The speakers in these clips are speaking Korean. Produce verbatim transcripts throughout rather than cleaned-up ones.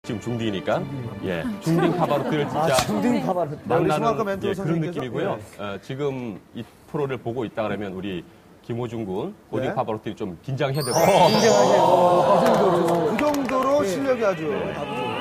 지금 중딩이니까 예 중딩 파바로티를 진짜 아, 중딩 파바로티 만나는 예, 그런 느낌이고요. 네. 어, 지금 이 프로를 보고 있다 그러면 우리 김호중 군 고딩 네. 파바로티 좀 긴장해야 될 것 같아요. 긴장하세요. 어, 그 정도로, 그 정도로 네. 실력이 아주. 네.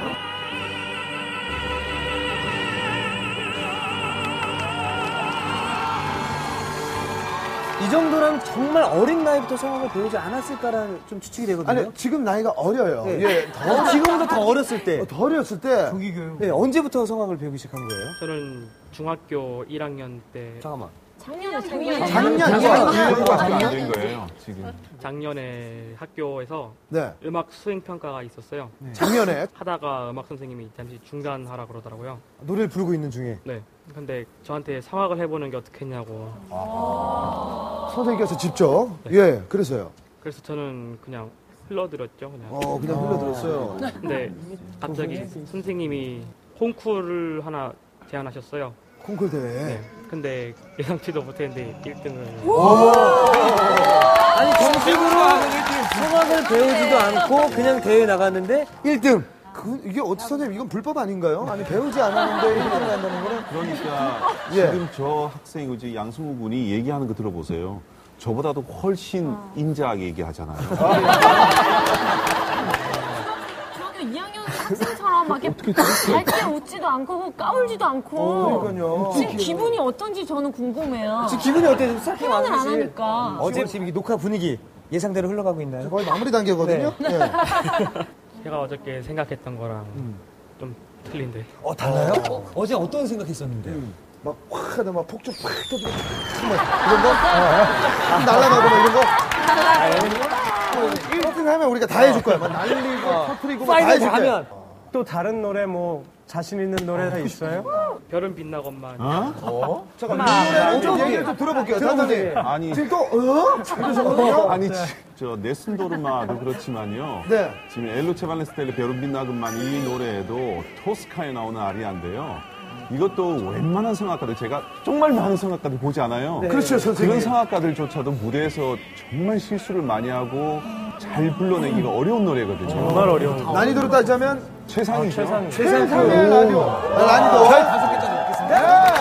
이 정도면 정말 어린 나이부터 성악을 배우지 않았을까라는 좀 추측이 되거든요. 아니, 지금 나이가 어려요. 네. 예, 더, 지금보다 더 어렸을 때. 어, 더 어렸을 때. 조기교육. 네, 언제부터 성악을 배우기 시작한 거예요? 저는 중학교 일 학년 때. 잠깐만. 작년에, 작년에. 작년, 작년에 안 된 거예요, 지금. 작년에 학교에서 네. 음악 수행평가가 있었어요. 네. 작년에? 하다가 음악 선생님이 잠시 중단하라 그러더라고요. 노래를 부르고 있는 중에? 네. 근데 저한테 성악을 해보는 게 어떻겠냐고. 아. 선생님께서 직접? 네. 예, 그래서요. 그래서 저는 그냥 흘러들었죠, 그냥. 어, 그냥 흘러들었어요. 근데 갑자기 선생님이 콩쿠르를 하나 제안하셨어요. 콩쿨 대회. 네. 근데 예상치도 못했는데 일 등을. 아니 정식으로 성악을 배우지도 않고 그냥 대회 나갔는데 일 등. 그, 이게 어떻게 선생님 이건 불법 아닌가요? 아니 배우지 않았는데 일 등 간다는 거는. 그러니까 예. 지금 저 학생이고 지금 양승우 군이 얘기하는 거 들어보세요. 저보다도 훨씬 아. 인자하게 얘기하잖아요. 이 학년 학생처럼 막 이렇게 밝게 웃지도 않고 까울지도 않고. 어, 그러니까요. 지금 기분이 어떤지 저는 궁금해요. 지금 기분이 어때요? 스타킹 표현을 안 하니까. 어제 지금 이 녹화 분위기 예상대로 흘러가고 있나요? 거의 마무리 단계거든요. 네. 네. 제가 어저께 생각했던 거랑 음. 좀 틀린데. 어 달라요? 어, 어제 어떤 생각했었는데? 음. 막 확 하다 막 폭죽 확 터지고 막 이런 거 어. 날아가고 막 이런 거. 일 등 하면 우리가 다 해줄 거야. 막 날리고 터뜨리고 다 해줄 거야. 또 다른 노래 뭐 자신 있는 노래가 있어요? 별은 빛나건만. 어? 어? 잠깐만, 이 노래는 좀 얘기를 좀 들어볼게요. 선생님. 아니. 지금 또, 어? 이러셨거든요? 아니, 저, 네슨도르마도 그렇지만요. 네. 지금 엘루체 발렌스텔레 베룬 빛나건만 이 노래에도 토스카에 나오는 아리아인데요. 이것도 웬만한 성악가들, 제가 정말 많은 성악가들 보지 않아요. 네. 그렇죠, 선생님. 그런 성악가들조차도 무대에서 정말 실수를 많이 하고 잘 불러내기가 어려운 노래거든요. 정말 어려운 거. 난이도로 따지자면 최상이죠. 아, 최상. 최상의 난이도. 난이도. 저희 다섯 개짜리 읽겠습니다.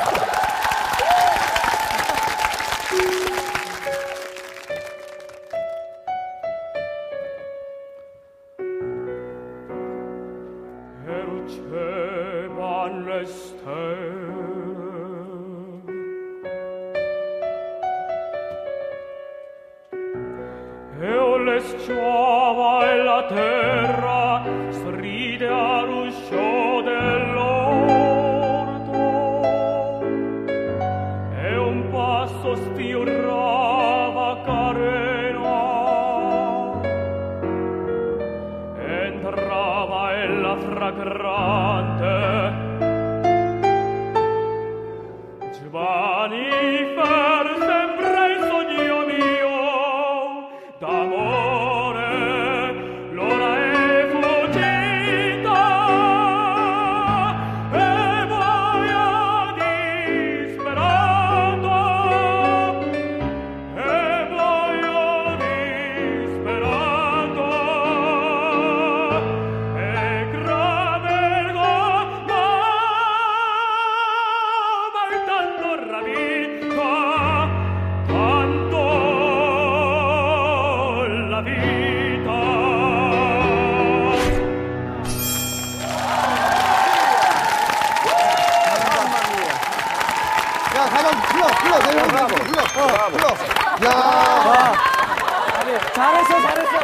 잘했어, 잘했어.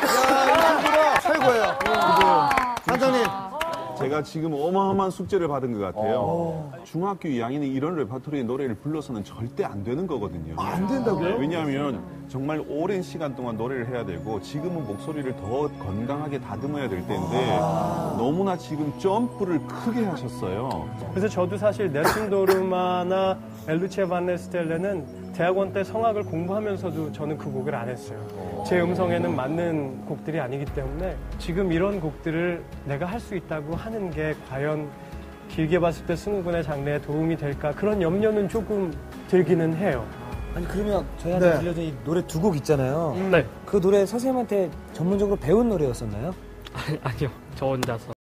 야, 이 최고예요. 반장님. 제가 지금 어마어마한 숙제를 받은 것 같아요. 중학교 이 학년이 이런 레퍼토리의 노래를 불러서는 절대 안 되는 거거든요. 아, 안 된다고요? 왜냐하면 정말 오랜 시간 동안 노래를 해야 되고 지금은 목소리를 더 건강하게 다듬어야 될 때인데 아. 너무나 지금 점프를 크게 하셨어요. 그래서 저도 사실 네슨도르마나 엘루체 발렌스텔레는 대학원 때 성악을 공부하면서도 저는 그 곡을 안 했어요. 제 음성에는 맞는 곡들이 아니기 때문에 지금 이런 곡들을 내가 할 수 있다고 하는 게 과연 길게 봤을 때 승우 군의 장래에 도움이 될까 그런 염려는 조금 들기는 해요. 아니 그러면 저희한테 네. 들려준 이 노래 두 곡 있잖아요. 네. 그 노래 선생님한테 전문적으로 배운 노래였었나요? 아니, 아니요. 저 혼자서.